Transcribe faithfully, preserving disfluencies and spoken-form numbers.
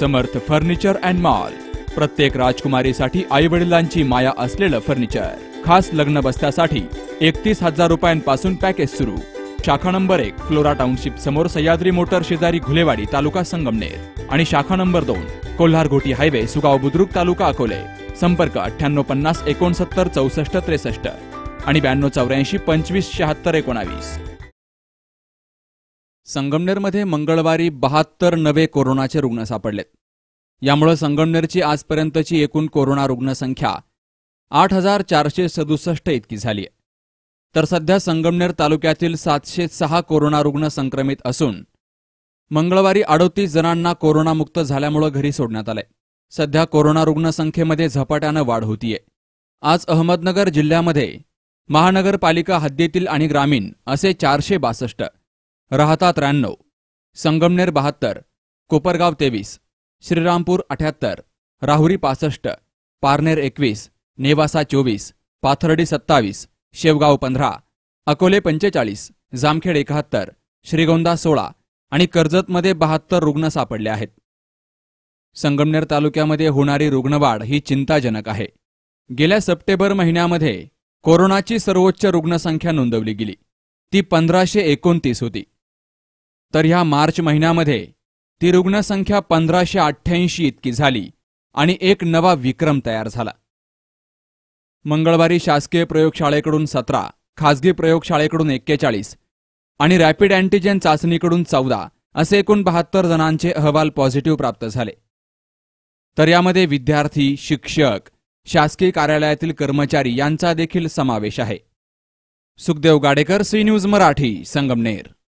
Samarth furniture and mall. प्रत्येक राजकुमारीसाठी आई वडिलांची माया असलेलं फर्निचर। खास लग्न बस्त्यासाठी एकतीस हजार रुपयांपासून पॅकेज सुरू। शाखा नंबर एक फ्लोरा टाउनशिप समोर सह्याद्री मोटर शेजारी घुलेवाडी तालुका संगमनेर आणि शाखा नंबर दोन कोल्हार-घोटी हायवे सुगाव बुद्रुक तालुका अकोले। संपर्क अठ्ठ्याण्णव पन्नास एकोणसत्तर चौसष्ट त्रेसष्ट आणि ब्याण्णव चौऱ्याऐंशी पंचवीस शहात्तर एकोणावीस। संगमनेरमध्ये मंगळवारी बहात्तर नवे कोरोनाचे रुग्ण सापडलेत। यामुळे संगमनेरची आजपर्यंतची एकूण कोरोना रुग्णसंख्या आठ हजार चारशे सदुसष्ट इतकी झाली आहे। तर सध्या संगमनेर तालुक्यातील सातशे सहा कोरोना रुग्ण संक्रमित असून मंगळवारी अडोतीस जणांना कोरोनामुक्त झाल्यामुळे घरी सोडण्यात आले। सध्या कोरोना रुग्णसंख्येमध्ये झपाट्यानं वाढ होतीये। आज अहमदनगर जिल्ह्यामध्ये महानगरपालिका हद्दीतील आणि ग्रामीण असे चारशे बासष्ट, राहता त्र्याण्णव, संगमनेर बहात्तर, कोपरगाव तेवीस, श्रीरामपूर अठ्याहत्तर, राहुरी पासष्ट, पारनेर एकवीस, नेवासा चोवीस, पाथर्डी सत्तावीस, शेवगाव पंधरा, अकोले पंचेचाळीस, जामखेड एकाहत्तर, श्रीगोंदा सोळा आणि कर्जतमध्ये बहात्तर रुग्ण सापडले आहेत। संगमनेर तालुक्यामध्ये होणारी रुग्णवाढ ही चिंताजनक आहे। गेल्या सप्टेंबर महिन्यामध्ये कोरोनाची सर्वोच्च रुग्णसंख्या नोंदवली गेली, ती पंधराशे एकोणतीस होती। तर ह्या मार्च महिन्यामध्ये ती रुग्णसंख्या पंधराशे अठ्ठ्याऐंशी इतकी झाली आणि एक नवा विक्रम तयार झाला। मंगळवारी शासकीय प्रयोगशाळेकडून सतरा, खासगी प्रयोगशाळेकडून एक्केचाळीस आणि रॅपिड अँटीजेन चाचणीकडून चौदा असे एकूण बहात्तर जणांचे अहवाल पॉझिटिव्ह प्राप्त झाले। तर यामध्ये विद्यार्थी, शिक्षक, शासकीय कार्यालयातील कर्मचारी यांचा देखील समावेश आहे। Sukhdev Gadekar, C news Marathi, Sangamner.